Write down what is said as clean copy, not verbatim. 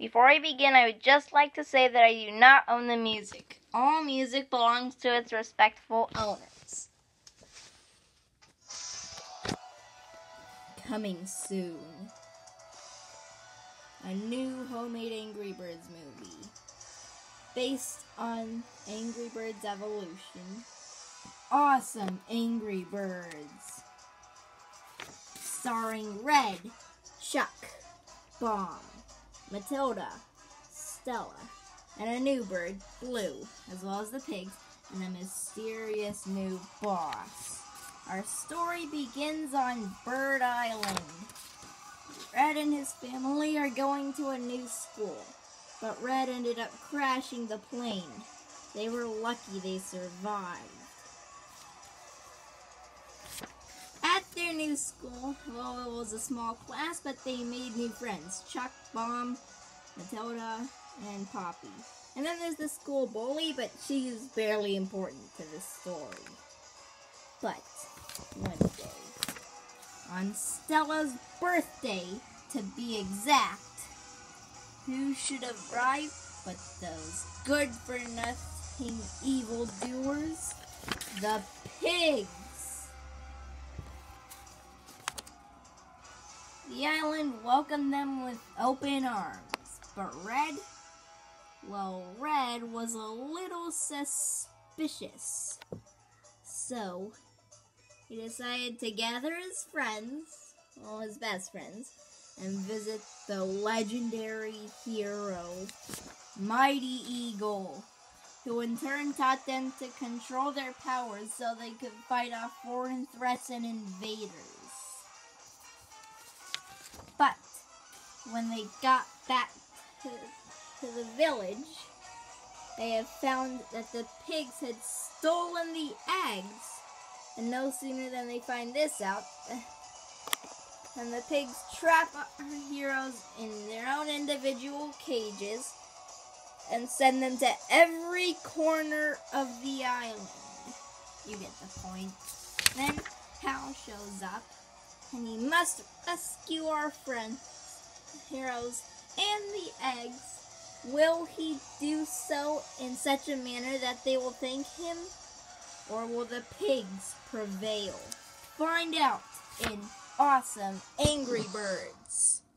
Before I begin, I would just like to say that I do not own the music. All music belongs to its respectful owners. Coming soon. A new homemade Angry Birds movie. Based on Angry Birds Evolution. Awesome Angry Birds. Starring Red, Chuck, Bomb, Matilda, Stella, and a new bird, Blue, as well as the pigs, and a mysterious new boss. Our story begins on Bird Island. Red and his family are going to a new school, but Red ended up crashing the plane. They were lucky they survived. At their new school, well, it was a small class, but they made new friends. Chuck, Bomb, Matilda, and Poppy. And then there's the school bully, but she is barely important to this story. But one day, on Stella's birthday, to be exact, who should have arrived but those good-for-nothing evildoers? The pigs! The island welcomed them with open arms, but Red was a little suspicious. So, he decided to gather his friends, his best friends, and visit the legendary hero, Mighty Eagle, who in turn taught them to control their powers so they could fight off foreign threats and invaders. But when they got back to the village, they had found that the pigs had stolen the eggs. And no sooner than they find this out, and the pigs trap our heroes in their own individual cages and send them to every corner of the island. You get the point. Then Hal shows up, and he must rescue our friends, heroes, and the eggs. Will he do so in such a manner that they will thank him? Or will the pigs prevail? Find out in Awesome Angry Birds.